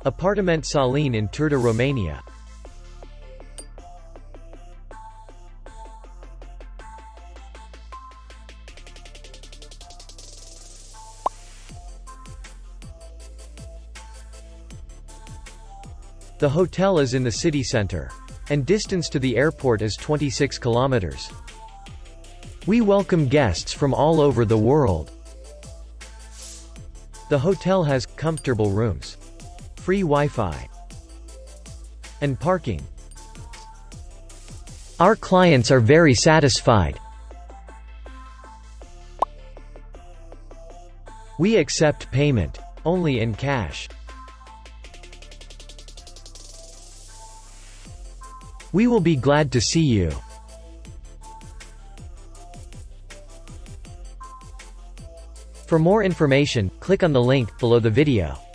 Apartament Salin in Turda, Romania. The hotel is in the city center, and distance to the airport is 26 kilometers. We welcome guests from all over the world. The hotel has comfortable rooms, free Wi-Fi, and parking. Our clients are very satisfied. We accept payment only in cash. We will be glad to see you. For more information, click on the link below the video.